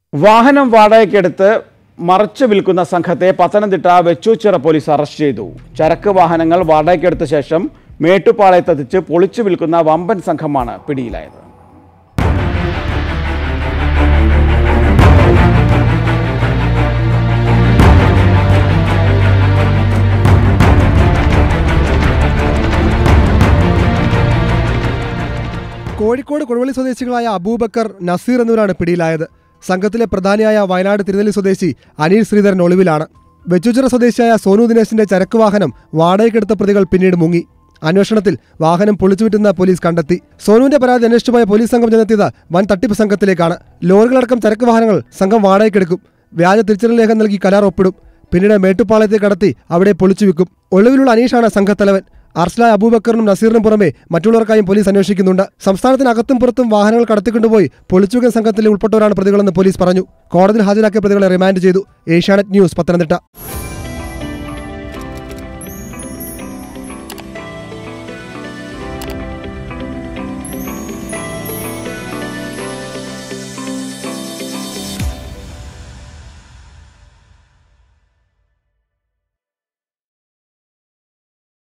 വാഹനം വാടകയ്ക്കെടുത്ത് മറച്ചു വിൽക്കുന്ന സംഘത്തെ പത്തനംതിട്ട വെച്ചൂച്ചിറ പോലീസ് അറസ്റ്റ് ചെയ്തു. ചരക്ക് വാഹനങ്ങൾ വാടകയ്ക്കെടുത്ത ശേഷം മേട്ടുപ്പാളയത്തെത്തിച്ച് പൊളിച്ചു വിൽക്കുന്ന വമ്പൻ സംഘമാണ് പിടിയിലായത്. കോഴിക്കോട് കൊടുവള്ളി സ്വദേശികളായ അബൂബക്കർ, നസീർ എന്നിവരാണ് പിടിയിലായത്. സംഘത്തിലെ പ്രധാനിയായ വയനാട് തിരുനെല്ലി സ്വദേശി അനിൽ ശ്രീധരൻ ഒളിവിലാണ്. വെച്ചൂച്ചിറ സ്വദേശിയായ സോനു ദിനേശിന്റെ ചരക്ക് വാഹനം വാടകയ്ക്കെടുത്ത പ്രതികൾ പിന്നീട് മുങ്ങി. അന്വേഷണത്തിൽ വാഹനം പൊളിച്ചുവിറ്റുന്ന പോലീസ് കണ്ടെത്തി. സോനുവിന്റെ പരാതി അന്വേഷിച്ചു പോയ പോലീസ് സംഘം ചെന്നെത്തിയത് വൻ തട്ടിപ്പ് സംഘത്തിലേക്കാണ്. ലോറികളടക്കം ചരക്ക് വാഹനങ്ങൾ സംഘം വാടകയ്ക്കെടുക്കും. വ്യാജ തിരിച്ചറിയൽ രേഖ നൽകി കരാർ ഒപ്പിടും. പിന്നീട് മേട്ടുപ്പാളയത്തെ കടത്തി അവിടെ പൊളിച്ചുവിൽക്കും. ഒളിവിലുള്ള അനീഷാണ് സംഘത്തലവൻ. അറസ്റ്റിലായ അബൂബക്കറിനും നസീറിനും പുറമെ മറ്റുള്ളവർക്കായും പോലീസ് അന്വേഷിക്കുന്നുണ്ട്. സംസ്ഥാനത്തിനകത്തും പുറത്തും വാഹനങ്ങൾ കടത്തിക്കൊണ്ടുപോയി പൊളിച്ചുവിൽക്കുന്ന സംഘത്തിൽ ഉൾപ്പെട്ടവരാണ് പ്രതികളെന്ന് പോലീസ് പറഞ്ഞു. കോടതിയിൽ ഹാജരാക്കിയ പ്രതികളെ റിമാൻഡ് ചെയ്തു. ഏഷ്യാനെറ്റ് ന്യൂസ്, പത്തനംതിട്ട.